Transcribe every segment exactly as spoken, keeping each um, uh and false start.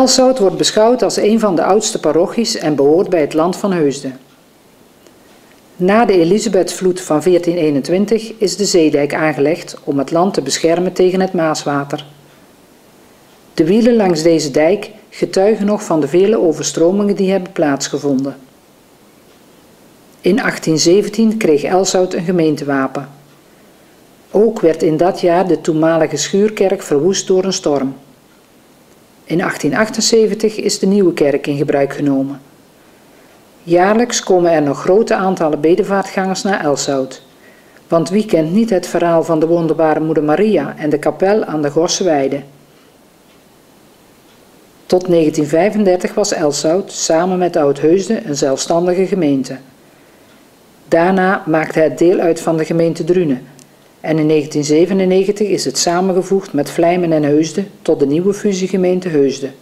Elshout wordt beschouwd als een van de oudste parochies en behoort bij het land van Heusden. Na de Elisabethvloed van veertien eenentwintig is de zeedijk aangelegd om het land te beschermen tegen het Maaswater. De wielen langs deze dijk getuigen nog van de vele overstromingen die hebben plaatsgevonden. In achttien zeventien kreeg Elshout een gemeentewapen. Ook werd in dat jaar de toenmalige schuurkerk verwoest door een storm. In achttien achtenzeventig is de nieuwe kerk in gebruik genomen. Jaarlijks komen er nog grote aantallen bedevaartgangers naar Elshout. Want wie kent niet het verhaal van de wonderbare moeder Maria en de kapel aan de Gorseweide? Tot negentien vijfendertig was Elshout samen met Oud-Heusden een zelfstandige gemeente. Daarna maakte het deel uit van de gemeente Drunen en in negentien zevenennegentig is het samengevoegd met Vlijmen en Heusden tot de nieuwe fusiegemeente Heusden.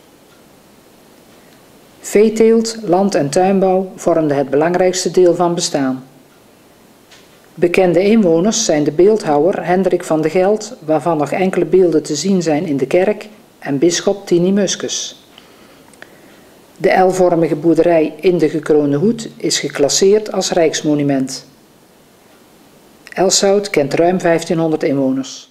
Veeteelt, land- en tuinbouw vormden het belangrijkste deel van bestaan. Bekende inwoners zijn de beeldhouwer Hendrik van de Geld, waarvan nog enkele beelden te zien zijn in de kerk, en bisschop Tini Muskus. De L-vormige boerderij in de Gekroonde Hoed is geclasseerd als rijksmonument. Elshout kent ruim vijftienhonderd inwoners.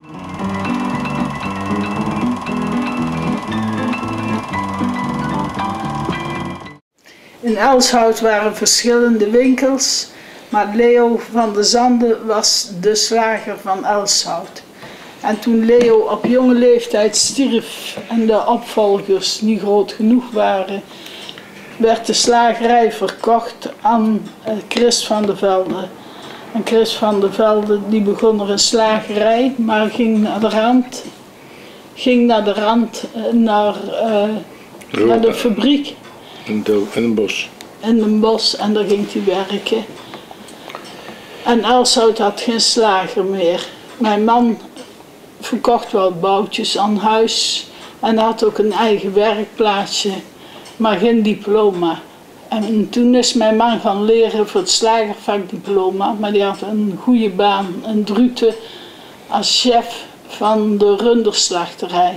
In Elshout waren verschillende winkels, maar Leo van de Zanden was de slager van Elshout. En toen Leo op jonge leeftijd stierf en de opvolgers niet groot genoeg waren, werd de slagerij verkocht aan Chris van de Velde. En Chris van de Velde die begon er een slagerij, maar ging naar de rand, ging naar de rand, naar, uh, naar de fabriek. In een bos. In een bos en daar ging hij werken. En Elshout had geen slager meer. Mijn man verkocht wel boutjes aan huis en had ook een eigen werkplaatsje, maar geen diploma. En toen is mijn man gaan leren voor het slagervakdiploma, maar die had een goede baan in Druten als chef van de runderslachterij.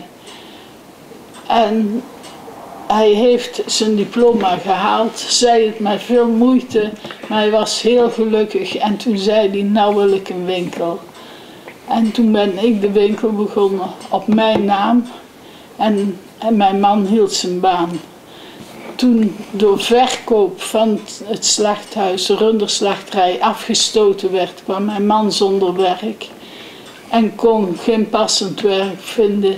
En hij heeft zijn diploma gehaald, zei het met veel moeite, maar hij was heel gelukkig en toen zei hij, nou wil ik een winkel. En toen ben ik de winkel begonnen op mijn naam en, en mijn man hield zijn baan. Toen door verkoop van het slachthuis, de runderslachterij, afgestoten werd, kwam mijn man zonder werk en kon geen passend werk vinden.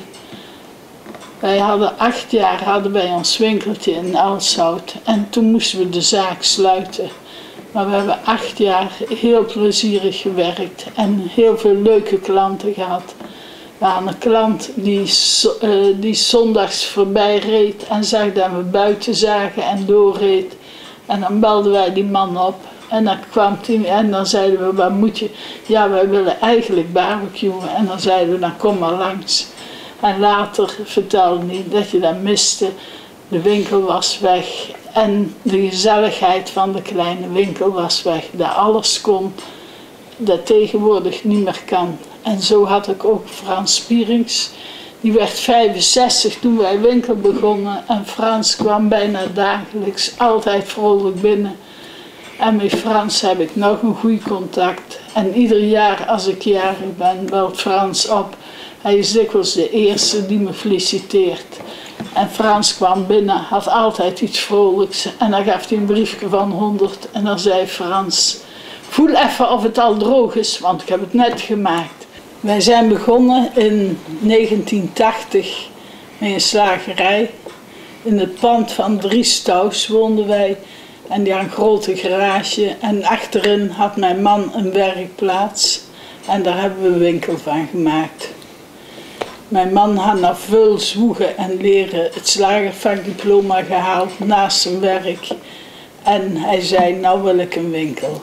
Wij hadden acht jaar hadden wij ons winkeltje in Elshout en toen moesten we de zaak sluiten. Maar we hebben acht jaar heel plezierig gewerkt en heel veel leuke klanten gehad. We hadden een klant die, uh, die zondags voorbij reed en zag dat we buiten zagen en doorreed. En dan belden wij die man op en dan kwam hij en dan zeiden we, wat moet je? Ja, wij willen eigenlijk barbecuen. En dan zeiden we, dan kom maar langs. En later vertelde hij dat je dat miste. De winkel was weg en de gezelligheid van de kleine winkel was weg. Dat alles kon, dat tegenwoordig niet meer kan. En zo had ik ook Frans Spierings. Die werd vijfenzestig toen wij winkel begonnen. En Frans kwam bijna dagelijks, altijd vrolijk binnen. En met Frans heb ik nog een goed contact. En ieder jaar als ik jarig ben, belt Frans op. Hij is dikwijls de eerste die me feliciteert. En Frans kwam binnen, had altijd iets vrolijks. En dan gaf hij een briefje van honderd. En dan zei Frans, voel even of het al droog is, want ik heb het net gemaakt. Wij zijn begonnen in negentien tachtig met een slagerij. In het pand van Driestouws woonden wij. En die had een grote garage. En achterin had mijn man een werkplaats. En daar hebben we een winkel van gemaakt. Mijn man had na veel zwoegen en leren het slagervakdiploma gehaald naast zijn werk. En hij zei, nou wil ik een winkel.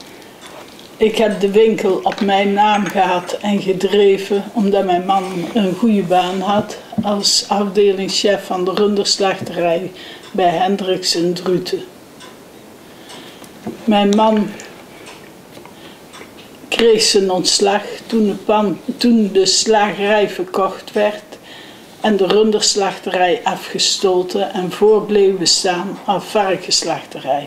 Ik heb de winkel op mijn naam gehad en gedreven, omdat mijn man een goede baan had als afdelingschef van de runderslachterij bij Hendricks in Druten. Mijn man kreeg zijn ontslag toen de, pan, toen de slagerij verkocht werd. en de runderslachterij afgestoten en voor bleven staan als varkensslachterij.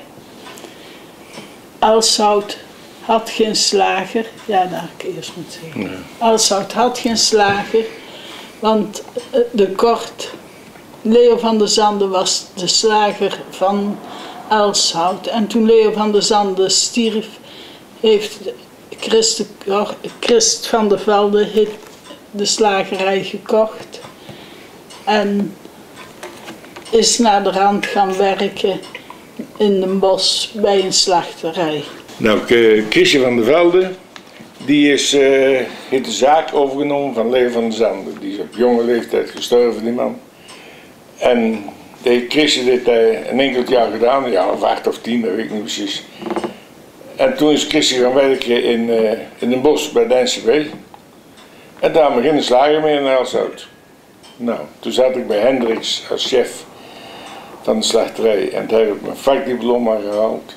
Elshout had geen slager, ja dat had ik eerst moeten zeggen. Ja. Elshout had geen slager, want de kort, Leo van der Zanden was de slager van Elshout. En toen Leo van der Zanden stierf, heeft Christ, Christ van der Velde de slagerij gekocht. En is naar de rand gaan werken in Den Bosch bij een slachterij. Nou, Chrisje van der Velde, die is, uh, heeft de zaak overgenomen van Leo van der Zanden. Die is op jonge leeftijd gestorven, die man. En die Chrisje heeft hij een enkel jaar gedaan, ja, of acht of tien, dat weet ik niet precies. En toen is Chrisje gaan werken in, uh, in Den Bosch bij de N C B. En daar begin de slager mee in Elshout. Nou, toen zat ik bij Hendricks als chef van de slachterij en daar heb ik mijn vakdiploma gehaald.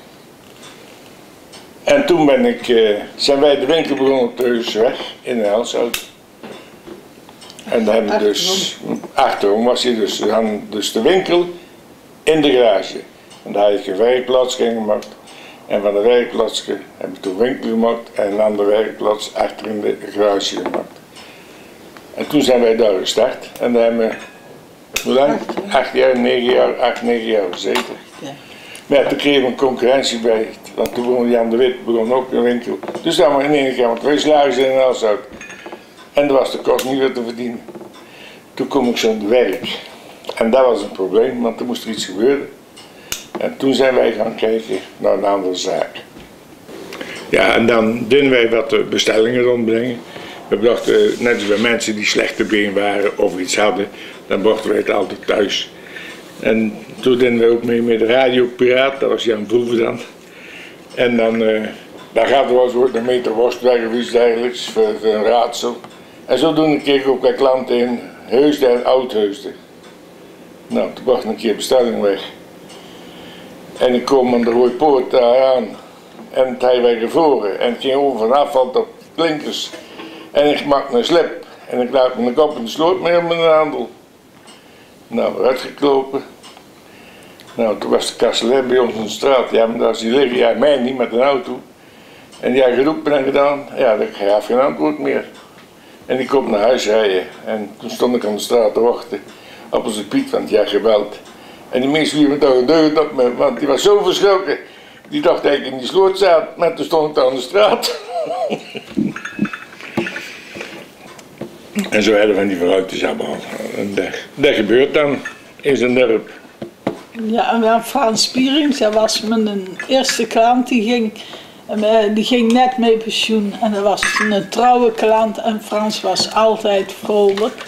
En toen ben ik, uh, zijn wij de winkel begonnen op de Heusweg in Elshout. En dan hebben we dus, achterom was hij dus, we hadden dus de winkel in de garage. En daar had ik een werkplaats gemaakt. En van de werkplaats heb ik toen winkel gemaakt en een andere werkplaats achter in de garage gemaakt. En toen zijn wij daar gestart en daar hebben we, hoe lang? Acht jaar, negen jaar, acht, negen jaar gezeten. Maar ja, toen kregen we een concurrentie bij, want toen begon Jan de Wit begon ook een winkel. Dus dan maar in één keer, want twee slagers in Elshout. En dat was de kost niet meer te verdienen. Toen kom ik zo aan het werk. En dat was een probleem, want er moest er iets gebeuren. En toen zijn wij gaan kijken naar een andere zaak. Ja, en dan deden wij wat bestellingen rondbrengen. We brachten, net als bij mensen die slechte been waren of iets hadden, dan brachten wij het altijd thuis. En toen deden we ook mee met de radiopiraat, dat was Jan Vroeven dan. En dan, uh, daar gaat er wel eens een meter worst weg of iets dergelijks, voor, voor een raadsel. En zodoende kreeg ik ook bij klanten in Heusden en Oud-Heusden. Nou, toen bracht ik een keer bestelling weg. En ik kwam aan de Rode Poort daar aan. En het hij weer gevroren. En het ging over van afval tot klinkers. En ik maakte een slip. En ik laat mijn kop in de sloot mee op mijn handel. Nou, uitgeklopen. Nou, toen was de kastelein bij ons in de straat. Ja, maar daar is die liggen. Ja, mij niet met een auto. En die had geroepen en gedaan. Ja, ik gaf geen antwoord meer. En ik kom naar huis rijden. En toen stond ik aan de straat te wachten. Op onze Piet, want die had gebeld. En die mensen wierden toch een deugd op me, want die was zo verschrokken. Die dacht dat ik in die sloot zat, maar toen stond ik daar aan de straat. En zo hadden we van die vooruitjes allemaal. En dat, dat gebeurt dan in zijn dorp. Ja, en wel Frans Spierings, dat was mijn eerste klant, die ging, die ging net mee pensioen. En dat was een trouwe klant en Frans was altijd vrolijk.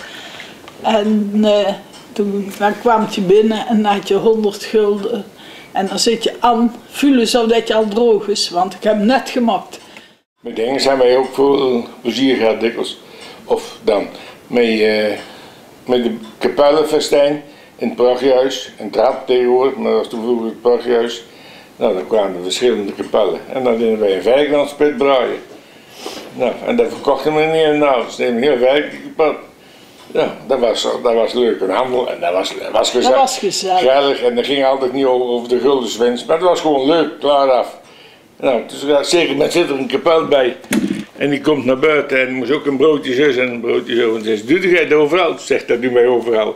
En uh, toen dan kwam je binnen en dan had je honderd gulden. En dan zit je aan, voelen zodat je al droog is, want ik heb hem net gemaakt. Met dingen zijn wij ook veel plezier gehad dikwijls. Of dan met, uh, met de kapellenfestijn in het parochiehuis, in het rad tegenwoordig, maar dat was toen vroeger het parochiehuis. Nou, dan kwamen er verschillende kapellen en dan deden wij een vijfkantspit braaien. Nou, en dat verkochten we niet in nou, dus deden we heel vijf kapel. Ja, dat was, dat was leuk, een handel en dat was, dat was gezellig. Dat was gezellig. En dat ging altijd niet over, over de guldenswinst, maar het was gewoon leuk, klaar af. Nou, dus zeker met zit er een kapel bij en die komt naar buiten en die moest ook een broodje zus en een broodje zo. En zegt, doe jij het overal? Zegt dat doe mij overal.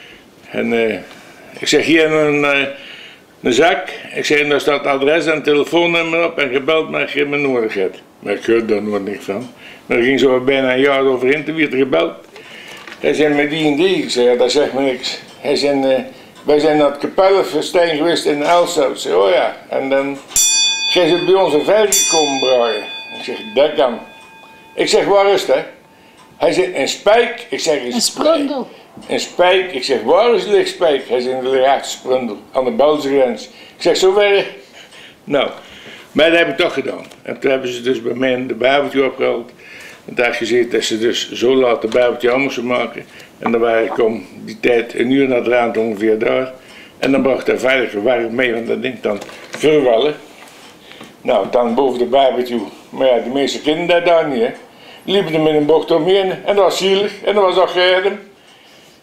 En uh, ik zeg, hier een, uh, een zak, ik zeg, daar staat adres en telefoonnummer op en gebeld maar je me nodig hebt. Maar ik hoorde daar nooit niks van. Maar er ging zo bijna een jaar overheen, toen werd er gebeld. Hij zei met die en die, ik zei, ja, dat zegt me niks. Hij zei, uh, wij zijn naar het kapellenfestijn geweest in Elshout. Ik zei, oh ja, en dan, jij zit bij ons een versie komen braaien. Ik zeg, dat kan. Ik zeg, waar is dat? Hij zei, in Spijk. Ik zeg, in Sprundel. In Spijk. Ik zeg, waar is ligt Spijk? Hij zei, in de achter Sprundel, aan de Belgische grens. Ik zeg, zo ver. Nou, maar dat heb ik toch gedaan. En toen hebben ze dus bij mij de barbecue opgehaald. En daar gezeten dat ze dus zo laat de barbecue aan moesten maken. En dan waren ik om die tijd een uur naar de raad ongeveer daar. En dan bracht hij veilig warm mee, want dat ding dan verwallen. Nou, dan boven de barbecue. Maar ja, de meeste kinderen dat daar niet, hè. Die liepen er met een bocht omheen en dat was zielig en dat was ook gereden.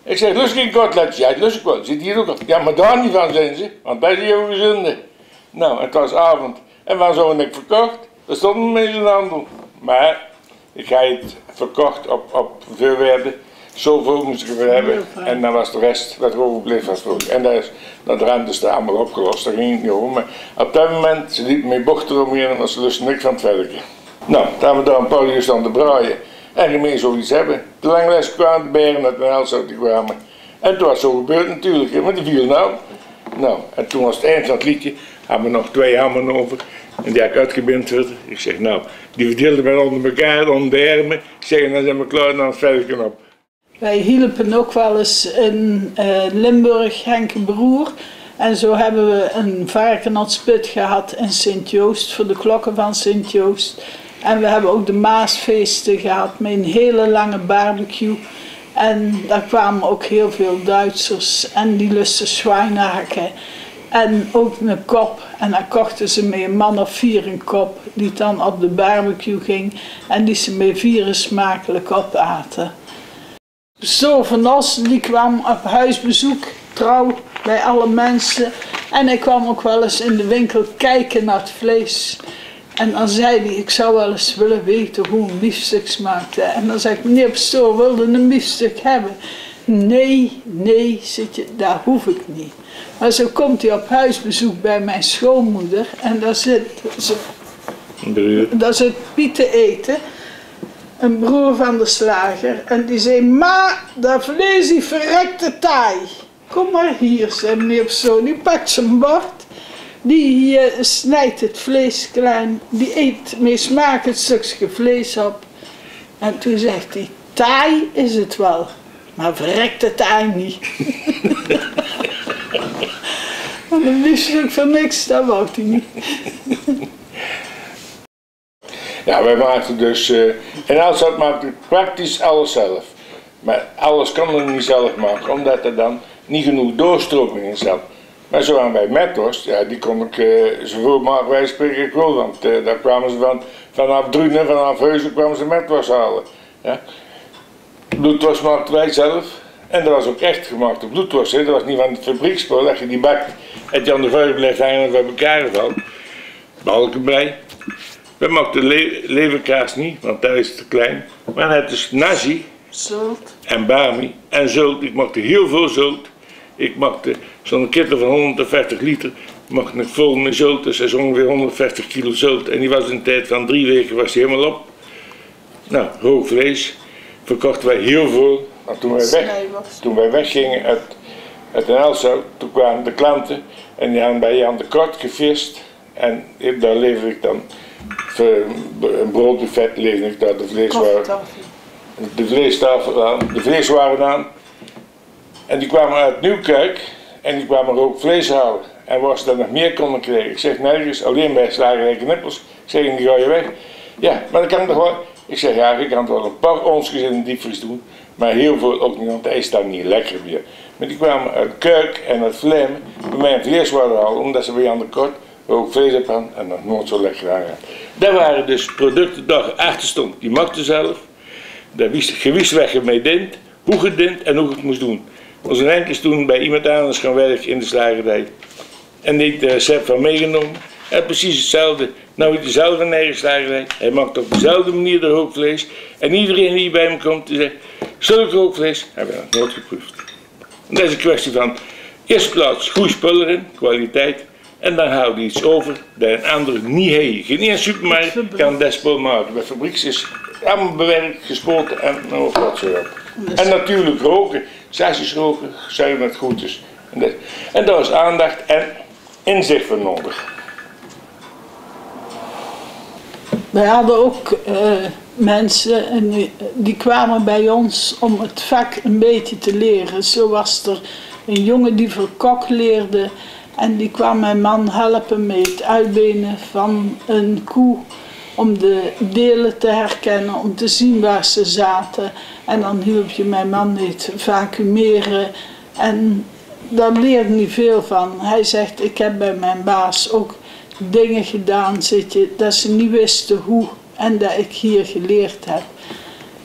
Ik zeg, lust ik een kotletje? Ja, lust ik wel. Zit hier ook al. Ja, maar daar niet van zijn ze, want dat is heel gezonde. Nou, het was avond. En waar zou ik verkocht? Er stonden mensen in de handel. Maar ik had het verkocht op, op veel waarde. Zoveel moest ik ervoor hebben. En dan was de rest wat er overbleef was voor. En dat is, dat rente is daar allemaal opgelost, daar ging het niet over. Maar op dat moment, ze liep met bochten eromheen en was lust niks van het velkje. Nou, toen hebben we daar een paar uur staan te braaien. En je mee zoiets hebben. De langles kwamen de beren uit de Elshout die kwamen. En toen was het zo gebeurd natuurlijk, maar die viel nou. Nou, en toen was het eind van het liedje, hadden we nog twee hammen over. En die had ik uitgebind verder. Ik zeg, nou, die verdeelden we onder elkaar, onder de armen. Ik zeg, en dan zijn we klaar en dan het velkje op. Wij hielpen ook wel eens in uh, Limburg, Henk Broer. En zo hebben we een varkensput gehad in Sint-Joost, voor de klokken van Sint-Joost. En we hebben ook de Maasfeesten gehad met een hele lange barbecue. En daar kwamen ook heel veel Duitsers en die lusten zwijnhaken. En ook een kop. En dan kochten ze met een man of vier een kop, die dan op de barbecue ging. En die ze met vieren smakelijk opaten. Zo van Os, die kwam op huisbezoek, trouw bij alle mensen. En hij kwam ook wel eens in de winkel kijken naar het vlees. En dan zei hij, ik zou wel eens willen weten hoe een biefstuk smaakte. En dan zei ik, meneer Pastoor, wilde een biefstuk hebben? Nee, nee, zit je, dat hoef ik niet. Maar zo komt hij op huisbezoek bij mijn schoonmoeder. En daar zit, ze, daar zit Piet te eten. Een broer van de slager. En die zei, ma, dat vlees die verrekte taai. Kom maar hier, zei meneer Pastoor. Die pakt zijn bord. Die uh, snijdt het vlees klein, die eet met smaak het stukje vlees op. En toen zegt hij, taai is het wel, maar verrekt het taai niet. En een biefstuk van niks, dat wou hij niet. Ja, wij maakten dus, uh, in Elshout maakte ik praktisch alles zelf. Maar alles kon er niet zelf maken, omdat er dan niet genoeg doorstroming in zat. Maar zo aan bij Metworst, ja, die kon ik uh, zoveel mogelijk wij spreken ik wil, want uh, daar kwamen ze van, vanaf Drunen, vanaf Heuzen kwamen ze Metworst halen. Ja. Bloedworst maakten wij zelf en dat was ook echt gemaakte bloedworst, hè. Dat was niet van het fabrieksspul, dat je die bakt en je aan de vuur blijft hangen bij elkaar valt. Balken bij. We maakten le leverkaas niet, want daar is het te klein, maar het is nasi Zult. En bami en zult, ik maakte heel veel zult. Ik maakte zo'n kitter van honderdvijftig liter, maakte ik vol met zult, dus dat is ongeveer honderdvijftig kilo zult. En die was in een tijd van drie weken was die helemaal op. Nou, rook vlees, verkochten wij heel veel. Maar toen wij, weg, toen wij weggingen uit, uit Den Elshout, toen kwamen de klanten en die hadden bij Jan de Kort gevist. En daar leverde ik dan een broodbuffet, leverde ik daar de vleeswaren, de vleestafel aan, de vleeswaren aan. En die kwamen uit Nieuwkerk en die kwamen ook vlees halen. En waar ze dan nog meer konden krijgen. Ik zeg nergens, alleen bij slagerij Knippels. Ik zeg, en die ga je weg. Ja, maar dat kan ik toch wel. Ik zeg, ja, ik kan wel een paar onsjes in de diepvries doen. Maar heel veel ook niet, want hij is dan niet lekker meer. Maar die kwamen uit Kuik en uit Vlijmen bij mij een vleeswaren halen. Omdat ze bij Jan de Kort ook vlees hebben hadden en dat nooit zo lekker aangaan. Daar waren dus producten daar achter stond. Die maakte zelf. Daar wist gewist weg ermee dient, hoe het dient en hoe het moest doen. Was een enkele toen bij iemand anders gaan werken in de slagerij. En die het recept van meegenomen. En precies hetzelfde. Nou, dezelfde in eigen slagerij. Hij maakt op dezelfde manier de rookvlees. En iedereen die bij hem komt, die zegt, zulk rookvlees hebben we nog nooit geproefd. En dat is een kwestie van, eerst plaats goede spullen in, kwaliteit. En dan hou je iets over dat een ander niet heeft. Geen één supermarkt kan dat spul maken. Bij fabrieks is allemaal bewerkt, gespoten en nog wat zo op. En natuurlijk roken. Sessies roken, zeggen dat het goed is. En, dat. en daar is aandacht en inzicht voor nodig. Wij hadden ook uh, mensen en die, die kwamen bij ons om het vak een beetje te leren. Zo was er een jongen die voor kok leerde en die kwam mijn man helpen met het uitbenen van een koe. Om de delen te herkennen, om te zien waar ze zaten. En dan hielp je mijn man het vacuumeren. En daar leerde niet veel van. Hij zegt, ik heb bij mijn baas ook dingen gedaan, zit je, dat ze niet wisten hoe en dat ik hier geleerd heb.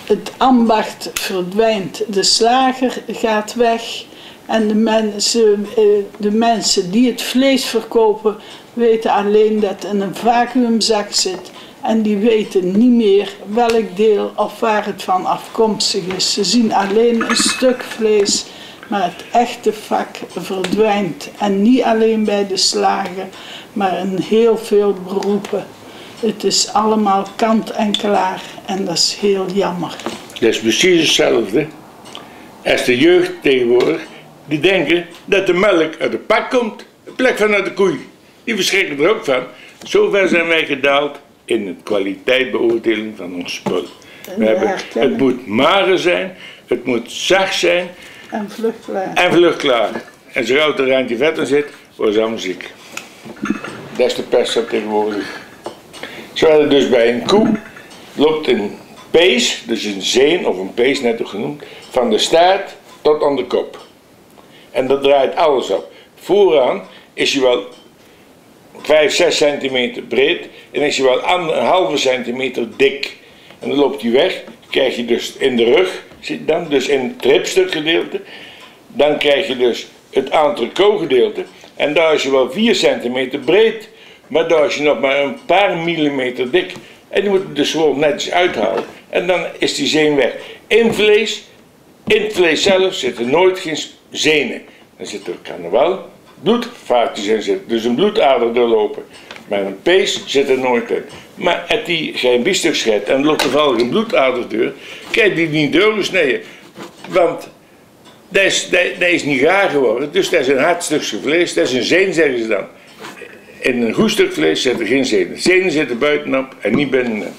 het ambacht verdwijnt, de slager gaat weg en de mensen, de mensen die het vlees verkopen weten alleen dat het in een vacuümzak zit en die weten niet meer welk deel of waar het van afkomstig is. Ze zien alleen een stuk vlees, maar het echte vak verdwijnt en niet alleen bij de slager, maar in heel veel beroepen. Het is allemaal kant en klaar en dat is heel jammer. Dat is precies hetzelfde als de jeugd tegenwoordig, die denken dat de melk uit de pak komt, in plek van uit de koei. Die verschrikken er ook van. Zover zijn wij gedaald in de kwaliteitsbeoordeling van ons spul. We hebben, het moet mager zijn, het moet zacht zijn en vlug klaar. En vlug klaar. En zo gauw er een randje vet in zit, worden ze allemaal ziek. Dat is de pest op tegenwoordig. Zo hadden dus bij een koe loopt een pees, dus een zeen of een pees net ook genoemd, van de staart tot aan de kop. En dat draait alles op. Vooraan is hij wel vijf, zes centimeter breed en is hij wel een halve centimeter dik. En dan loopt hij weg, krijg je dus in de rug, zit dan, dus in het ribstukgedeelte, dan krijg je dus het entrecote gedeelte en daar is hij wel vier centimeter breed, maar daar is hij nog maar een paar millimeter dik. En die moet je dus gewoon netjes uithalen en dan is die zeen weg. In vlees, in het vlees zelf zitten nooit geen zenen. Dan zitten er, kan er wel bloedvaatjes in zitten, dus een bloedader doorlopen. Maar een pees zit er nooit in. Maar als die geen biefstuk scheidt en er loopt toevallig een bloedader door, kan je die niet doorgesneden. Want dat is, dat, dat is niet gaar geworden, dus dat is een hard stukje vlees, dat is een zeen, zeggen ze dan. In een goed stuk vlees zitten geen zenen. Zenen zitten buitenop en niet binnenin.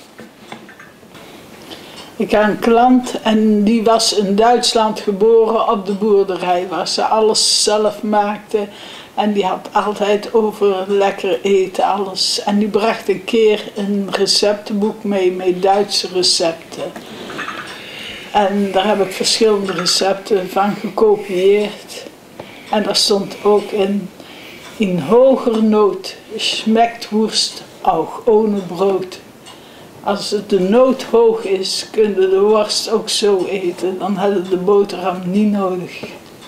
Ik had een klant en die was in Duitsland geboren op de boerderij waar ze alles zelf maakte. En die had altijd over lekker eten, alles. En die bracht een keer een receptenboek mee met Duitse recepten. En daar heb ik verschillende recepten van gekopieerd. En daar stond ook in, in hoger nood schmeckt Wurst auch ohne brood. Als het de nood hoog is, kun je de worst ook zo eten. Dan hadden de boterham niet nodig.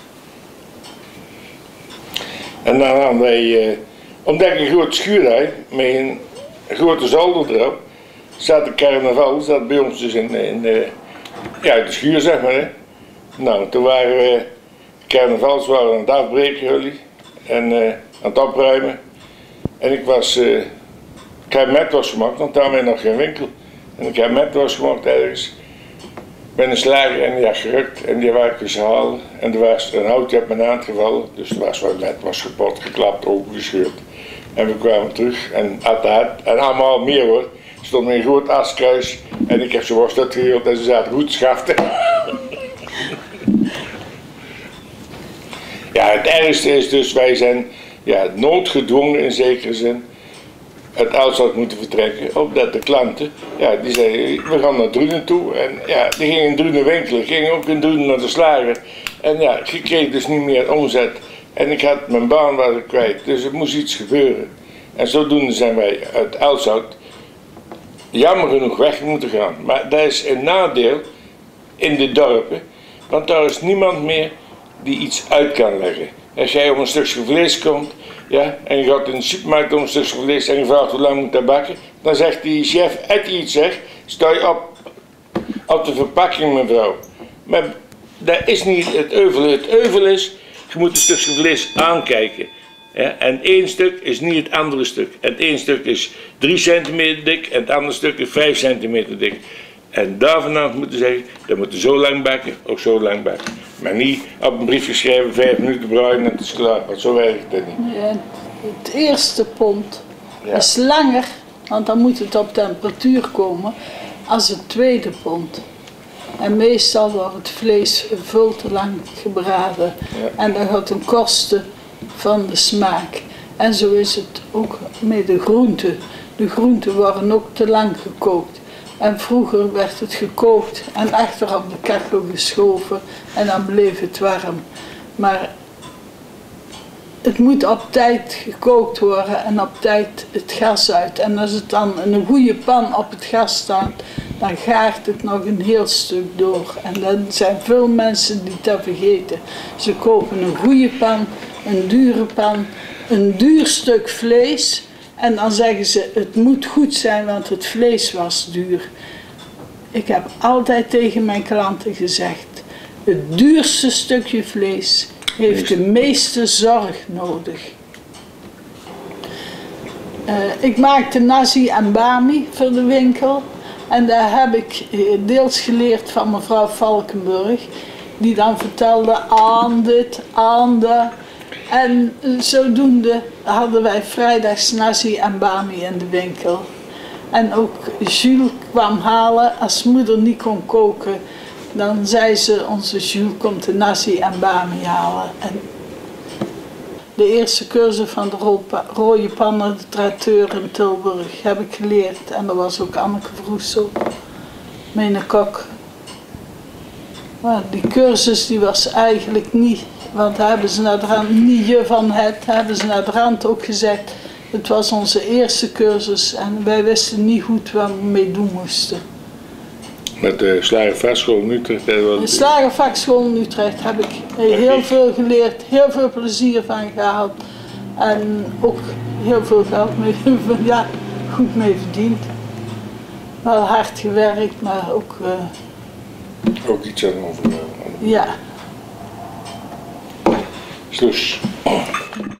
En dan hadden wij, eh, omdat ik een grote schuur had, met een grote zolder erop, zat de carnaval, zat bij ons dus in, in de, ja, de schuur, zeg maar. Hè. Nou, toen waren we, carnavals waren aan het afbreken, jullie, en uh, aan het opruimen. En ik was, uh, ik heb met was gemaakt, want daar had nog geen winkel. En ik heb met was gemaakt ergens. Ik ben een slager en die had gerukt en die wou ik eens halen. En er was een houtje op mijn hand gevallen, dus er was wat met, was kapot, geklapt, opengescheurd. En we kwamen terug en at dat, en allemaal meer hoor. Er stond een groot askruis en ik heb ze worst uitgeheeld en ze zaten goed schaften. Ja, het ergste is dus, wij zijn ja, noodgedwongen in zekere zin uit Elstad moeten vertrekken, opdat de klanten, ja, die zeiden, we gaan naar Drunen toe. En ja, die gingen in Drunen winkelen, gingen ook in Drunen naar de slager. En ja, ik kreeg dus niet meer omzet. En ik had mijn baan was ik kwijt, dus er moest iets gebeuren. En zodoende zijn wij uit Elstad jammer genoeg weg moeten gaan. Maar dat is een nadeel in de dorpen, want daar is niemand meer die iets uit kan leggen. Als jij op een stukje vlees komt, ja, en je gaat in de supermarkt om een stukje vlees en je vraagt hoe lang moet dat bakken, dan zegt die chef, als je iets zegt, sta je op, op de verpakking mevrouw. Maar dat is niet het euvel. Het euvel is, je moet een stukje vlees aankijken. Ja, en één stuk is niet het andere stuk. En het één stuk is drie centimeter dik en het andere stuk is vijf centimeter dik. En daar vandaan moeten zeggen, dat moet zo lang bakken of zo lang bakken. Maar niet op een briefje schrijven, vijf minuten braaien en het is klaar. Want zo werkt het niet. Ja, het eerste pond Ja. is langer, want dan moet het op temperatuur komen, als het tweede pond. En meestal wordt het vlees veel te lang gebraden. Ja. En dat gaat ten koste van de smaak. En zo is het ook met de groenten. De groenten worden ook te lang gekookt. En vroeger werd het gekookt en achter op de kachel geschoven en dan bleef het warm. Maar het moet op tijd gekookt worden en op tijd het gas uit. En als het dan in een goede pan op het gas staat, dan gaart het nog een heel stuk door. En dan zijn veel mensen die dat vergeten. Ze kopen een goede pan, een dure pan, een duur stuk vlees. En dan zeggen ze, het moet goed zijn, want het vlees was duur. Ik heb altijd tegen mijn klanten gezegd, het duurste stukje vlees heeft de meeste zorg nodig. Uh, ik maakte nasi en bami voor de winkel. En daar heb ik deels geleerd van mevrouw Valkenburg. Die dan vertelde aan dit, aan dat. En zodoende hadden wij vrijdags nasi en bami in de winkel. En ook Jules kwam halen als moeder niet kon koken. Dan zei ze, onze Jules komt de nasi en bami halen. En de eerste cursus van de rode pannen, de traiteur in Tilburg, heb ik geleerd. En dat was ook Anneke Vroesel, mijn kok. Maar die cursus die was eigenlijk niet, want hebben ze naar de rand, niet je van het, hebben ze naar de rand ook gezegd. Het was onze eerste cursus en wij wisten niet goed wat we mee doen moesten. Met de Slagervakschool in Utrecht? De Slagervakschool in Utrecht heb ik heel veel geleerd, heel veel plezier van gehaald. En ook heel veel geld mee, ja, goed mee verdiend. Wel hard gewerkt, maar ook... Uh, ook iets aan over. Ja. Sluis.